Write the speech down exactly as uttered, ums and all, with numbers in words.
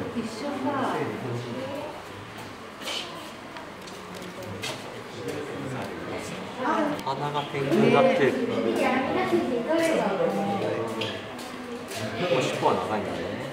一緒か。 鼻がペンギンになってる。もう尻尾は長いんだね。